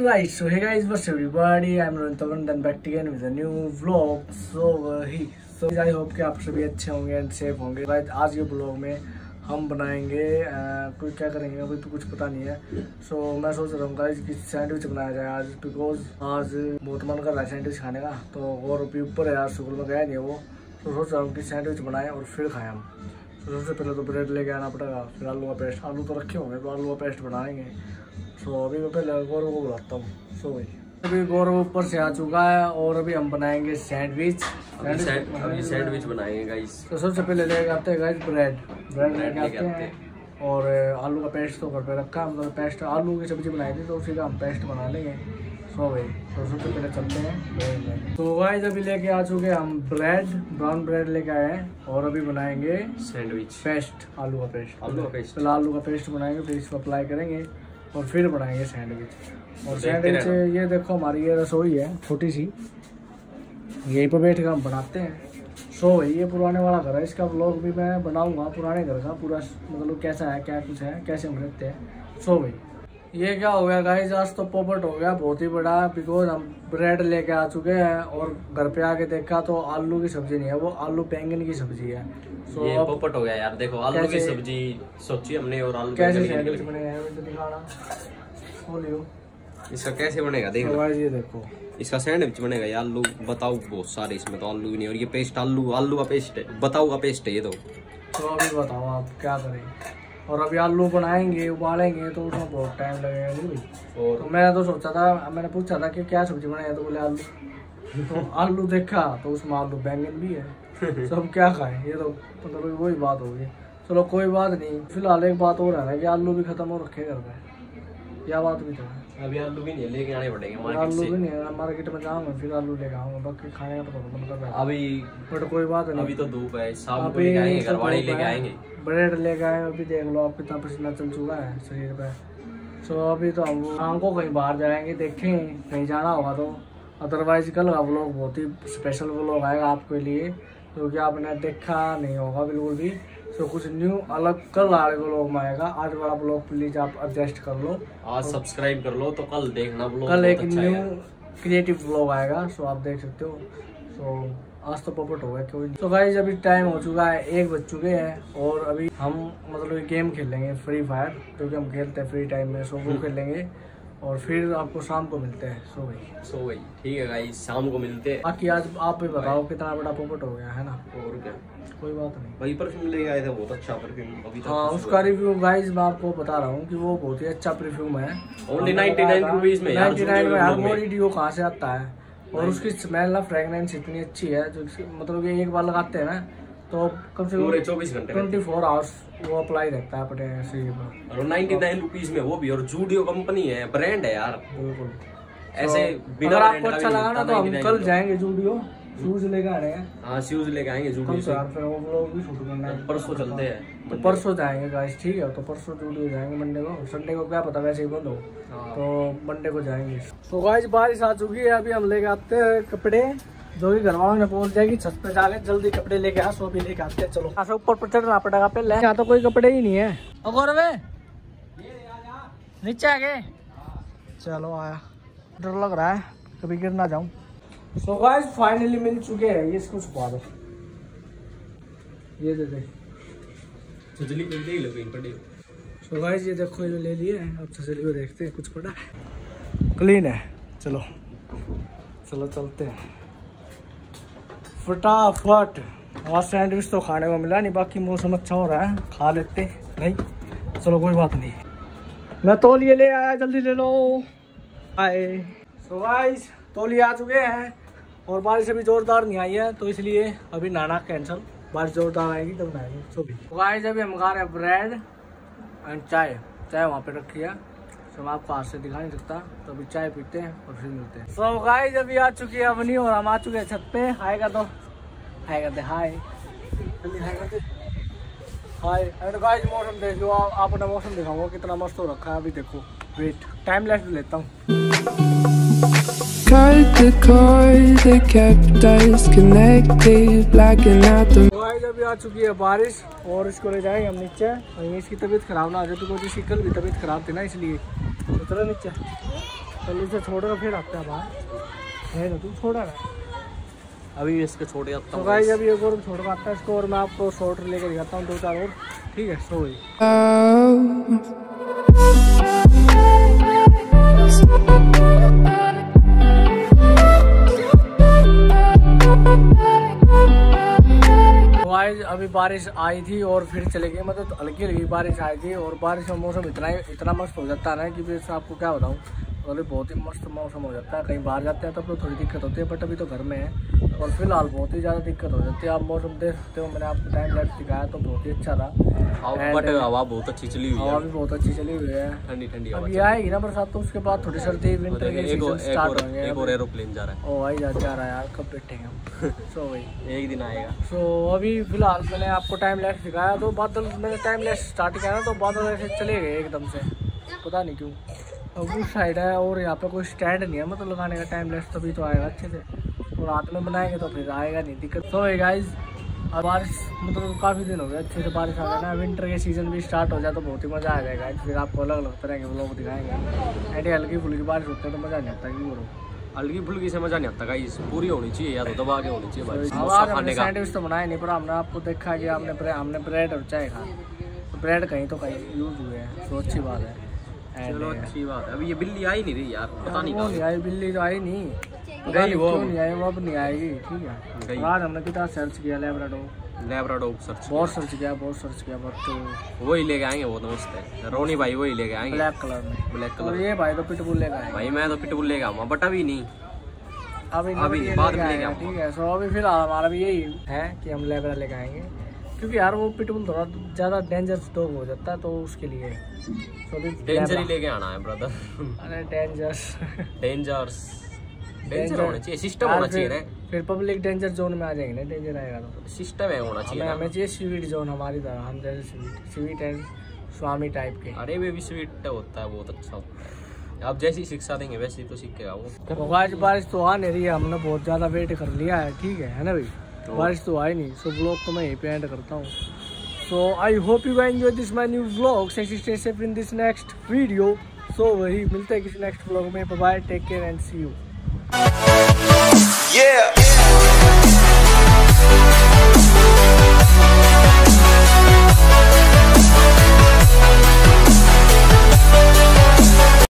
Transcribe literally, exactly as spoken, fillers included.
Alright, so hey guys, what's everybody? I'm Rantavan, then back again with a new vlog. So uh, he, so I hope कि आप सभी अच्छे होंगे and safe होंगे। Guys, आज के ब्लॉग में हम बनाएंगे कोई क्या करेंगे अभी तो कुछ पता नहीं है। सो so, मैं सोच रहा हूँ गाइस कि सैंडविच बनाया जाए आज, बिकॉज आज बहुत मन कर रहा है सैंडविच खाने का। तो और अभी ऊपर है यार, स्कूल में गया नहीं वो, तो सोच रहा हूँ कि सैंडविच बनाएं और फिर खाएं हम। तो सबसे पहले तो ब्रेड लेके आना पड़ेगा, फिर आलू का पेस्ट, आलू तो रखे होंगे तो आलू का पेस्ट बनाएंगे। सो अभी मैं पहले गौरव को बुलाता हूँ। सो भाई अभी गौरव ऊपर से आ चुका है और अभी हम बनाएंगे सैंडविच। अभी सैंडविच बनाएंगे गाइस। तो सबसे पहले लेके आते हैं गाइस ब्रेड ब्रेड लेके आते हैं और आलू का पेस्ट तो घर पे रखा है, मतलब पेस्ट आलू की सब्जी बनाई थी तो उसी का हम पेस्ट बना लेंगे। सो भाई तो सबसे पहले चलते हैं ब्रेड में। तो गाइस अभी लेके आ चुके हम ब्रेड, ब्राउन ब्रेड लेके आए हैं और अभी बनाएंगे सैंडविच पेस्ट, आलू का पेस्ट। आलू का पेस्ट पहले आलू का पेस्ट बनाएंगे, फिर इसको अप्लाई करेंगे और फिर बनाएंगे सैंडविच। और सैंडविच ये देखो हमारी ये रसोई है छोटी सी, यहीं पर बैठ कर हम बनाते हैं। सो भाई ये पुराने वाला घर है, इसका व्लॉग भी मैं बनाऊंगा पुराने घर का पूरा, मतलब कैसा है क्या कुछ है कैसे हम रहते हैं। सो भाई ये क्या हो गया गाइस, आज तो पोपट हो गया बहुत ही बड़ा, बिकॉज हम ब्रेड लेके आ चुके हैं और घर पे आके देखा तो आलू की सब्जी नहीं है, वो आलू बैंगन की सब्जी है। सो ये पोपट हो गया यार। देखो आलू की सब्जी सोची हमने और आलू कैसे सैंडविच बनेगा मुझे दिखाना, खोलियो इसका कैसे बनेगा देखो गाइस। ये देखो इसका सैंडविच बनेगा यार। आलू बताओ बहुत सारे, इसमें तो आलू भी नहीं और ये पेस्ट आलू आलू का पेस्ट है, बताओ का पेस्ट है ये तो। तो अभी बताओ आप क्या करें। और अभी आलू बनाएंगे उबालेंगे तो उसमें बहुत टाइम लगेगा भाई। और तो मैंने तो सोचा था, मैंने पूछा था कि क्या सब्जी बनाई तो बोले आलू। तो आलू देखा तो उसमें आलू बैंगन भी है, सब क्या खाएं, ये तो मतलब वही बात होगी। चलो कोई बात नहीं, फिलहाल एक बात और है कि आलू भी खत्म हो रखे घर पे, क्या बात भी तो है। अभी आलू भी नहीं है, लेके आने पड़ेंगे मार्केट आलू से। भी नहीं है, मार्केट में जाऊंगा फिर आलू लेके आऊंगा, बाकी खाने का तो मन कर रहा है अभी बट कोई बात नहीं। अभी तो धूप है, शाम को लेके आएंगे, घर वाले लेके आएंगे। ब्रेड लेके आए, अभी देख लो आप कितना पसीना चल चुका है शरीर पे। सो अभी तो हम शाम को कहीं बाहर जाएंगे, देखें कहीं जाना होगा तो। अदरवाइज कल का व्लॉग बहुत ही स्पेशल व्लॉग आएगा आपके लिए, क्योंकि आपने देखा नहीं होगा बिल्कुल भी। तो कुछ न्यू अलग कल आगे व्लॉग में आएगा, आज वाला व्लॉग प्लीज आप एडजस्ट कर लो, आज सब्सक्राइब कर लो तो कल देखना व्लॉग। कल एक न्यू क्रिएटिव व्लॉग आएगा, सो आप देख सकते हो। सो आज तो पोपट हो गया कोई। तो गाइस अभी टाइम हो चुका है, एक बज चुके हैं और अभी हम मतलब गेम खेलेंगे फ्री फायर, क्योंकि हम खेलते हैं फ्री टाइम में। सो वो खेलेंगे और फिर आपको शाम को मिलते हैं। सो भाई सो भाई ठीक है गाइस, शाम को मिलते हैं। बाकी आज आप भी बताओ कितना बड़ा पोपट हो गया है ना। और क्या, कोई बात नहीं। वही परफ्यूम लेके आए थे, बहुत अच्छा परफ्यूम। अभी हाँ उसका रिव्यू गाइस मैं आपको बता रहा हूँ कि वो बहुत ही अच्छा परफ्यूम है। ओनली नाइन्टी नाइन रुपीज में यार, नाइन्टी नाइन में यार। वो वीडियो कहाँ से आता है और उसकी स्मेल ना फ्रेगनेंस इतनी अच्छी है, जो मतलब कि एक बार लगाते हैं ना तो कम से कम चौबीस घंटे ट्वेंटी फोर आवर्स वो अप्लाई रहता है अपने शरीर पर। और नाइन्टी नाइन रुपीज में वो भी, और जूडियो कंपनी है, ब्रांड है यार बिल्कुल। ऐसे। अगर आपको अच्छा लगा ना तो हम कल जाएंगे जूडियो, शूज लेकर आ रहे हैं। हाँ शूज लेके आएंगे जूडियो से, फिर वो लोग भी शूट करना है। परसों चलते हैं, तो परसों जाएंगे गाइस, ठीक है। तो परसों जूडियो जाएंगे, मंडे को, संडे को क्या पता वैसे ही बंद हो, तो मंडे को जाएंगे। तो गाइस बारिश आ चुकी है, अभी हम लेके आते हैं कपड़े, जो कि घर वालों ने बोल दिया कि छत पे जाके जल्दी कपड़े लेके आ, सो भी लेके आते हैं। चलो यहाँ ऊपर पर चढ़ना पड़ेगा पहले, यहाँ तो कोई कपड़े ही नहीं है। अगौर नीचे आ गए, चलो आया, डर लग रहा है कभी गिर ना जाऊं। सो गाइस फाइनली मिल चुके हैं, ये इसको छुपा दो, ये दे दे। सो गाइस ये देखो ये ले लिए हैं, अब छजली को देखते हैं कुछ पड़ा है, क्लीन है। चलो चलो चलते हैं फटाफट। और सैंडविच तो खाने को मिला नहीं, बाकी मौसम अच्छा हो रहा है, खा लेते नहीं। चलो कोई बात नहीं, मैं तौलिए ले आया, जल्दी ले लो। आए सो गाइस तौलिए आ चुके हैं और बारिश अभी जोरदार नहीं आई है, तो इसलिए अभी नहाना कैंसिल, बारिश जोरदार आएगी तब नहाएंगे। सो भी गाइस अभी हम खा रहे हैं ब्रेड एंड चाय, चाय वहाँ पे रखी है, तो मैं आपको हाथ से दिखा नहीं सकता। तो अभी चाय पीते हैं और फिर मिलते हैं। सो गाइस अभी आ चुकी है अपनी और हम आ चुके हैं छत पे। हाय कर दो, हाय करते, हाय जल्दी हाय करते, हाय। एंड गाइस मौसम देख लो, आपने मौसम दिखाऊंगा कितना मस्त हो रखा है। अभी देखो, वेट टाइम लैप्स लेता हूँ। Cut the cord that kept us connected, blacking out the guys अभी आ चुकी है बारिश और इसको ले जाएंगे हम नीचे, और इसकी तबीयत खराब ना हो जाए, क्योंकि इसकी कल भी तबीयत खराब थी ना, इसलिए तो चलो नीचे। चल इसे छोड़ेगा फिर आते हैं बाहर है ना, तू छोड़ा ना अभी इसके छोड़ जाता तो हूँ। गाइस अभी एक और छोड़ आता है इसको और मैं आपको शॉर्ट लेकर दिखाता हूँ दो चार और, ठीक है। सो गई तो गाइस अभी बारिश आई थी और फिर चले गई, मतलब हल्की हल्की बारिश आई थी और बारिश में मौसम इतना इतना मस्त हो जाता है ना कि फिर आपको क्या बताऊँ, तो बहुत ही मस्त मौसम हो जाता है। कहीं बाहर जाते हैं तब तो थोड़ी दिक्कत होती है, बट अभी तो घर में है और फिलहाल बहुत ही ज़्यादा दिक्कत हो जाती है। आप मौसम देख सकते हो, मैंने आपको टाइम लैप्स दिखाया तो बहुत ही अच्छा था। बट हवा बहुत अच्छी चली हुई है, हवा भी बहुत अच्छी चली हुई है, ठंडी ठंडी अभी आएगी ना बरसात तो उसके बाद थोड़ी सर्दी विंटर के सीजन स्टार्ट होंगे। एक और एरोप्लेन जा रहा है। ओ भाई जा जा रहा है यार, कब बैठेंगे हम। सो भाई एक दिन आएगा। सो अभी फिलहाल मैंने आपको टाइम लैप्स दिखाया तो बादल, मैंने टाइम लैप्स स्टार्ट किया ना तो बादल ऐसे चले गए एकदम से, पता नहीं क्यों। अब उस साइड है और यहाँ पे कोई स्टैंड नहीं है मतलब लगाने का, टाइम लैप्स तभी तो आएगा अच्छे से, और रात में बनाएंगे तो फिर आएगा नहीं, दिक्कत। तो है गाइस अब बारिश मतलब काफ़ी दिन हो गए अच्छे से बारिश आ गया ना, विंटर के सीजन भी स्टार्ट हो जाए तो बहुत ही मज़ा आ जाएगा। फिर आपको अलग अलग तरह के व्लॉग दिखाएंगे। ऐसी हल्की फुल्की बारिश होती है तो मज़ा नहीं आता, क्यों करो हल्की फुल्की से मजा नहीं आता गाइस, पूरी होनी चाहिए या तो दबा के होनी चाहिए बारिश। आज हमने सैंडविच तो बनाया नहीं, पर हमने आपको देखा कि हमने ब्रेड हमने ब्रेड और चाय खा, तो ब्रेड कहीं तो कहीं यूज़ हुए हैं, तो अच्छी बात है। चलो अच्छी बात है। अभी ये बिल्ली आई नहीं रही यार, पता नहीं नहीं आई, बिल्ली तो आई नहीं, गई वो क्यों नहीं आई, वो अब नहीं आएगी, ठीक है। आज हमने कितना सर्च किया, लैब्राडोर लैब्राडोर सर्च बहुत सर्च किया बहुत सर्च किया बट तो वही लेके आएंगे, वो दोस्त है रोनी भाई, वही लेके आएंगे ब्लैक कलर में, ब्लैक और कलर। ये भाई तो पिटबुल लेकर आएगा भाई मैं तो पिटबुल लेके आऊंगा बट अभी नहीं, अभी अभी ये बाद लेके में लेके आएगा, आऊंगा। ठीक है। सो अभी फिलहाल हमारा भी यही है कि हम लैब्रा लेके आएंगे, क्योंकि यार वो पिटबुल थोड़ा ज़्यादा डेंजरस डॉग हो जाता है तो उसके लिए डेंजर ही लेके आना है ब्रदर। अरे डेंजरस डेंजर्स डेंजर होना चाहिए, सिस्टम होना चाहिए ना, फिर पब्लिक डेंजर जोन में आ जाएंगे ना, डेंजर आएगा तो सिस्टम है होना चाहिए हमें ना। हमें चाहिए स्वीट जोन हमारी तरह, हम जैसे स्वीट स्वीट एंड स्वामी टाइप के। अरे वे भी स्वीट होता है, बहुत अच्छा होता है। आप जैसी शिक्षा देंगे वैसे ही तो सीखेगा वो। तो आज बारिश तो आ नहीं रही है, हमने बहुत ज़्यादा वेट कर लिया है, ठीक है है ना भाई, बारिश तो आई नहीं। सो ब्लॉग को मैं यहीं पे एंड करता हूँ। So I hope you enjoy this my new vlog, stay safe in this next video. So वही मिलते हैं किसी नेक्स्ट व्लॉग में, bye bye, take care and see you. Yeah.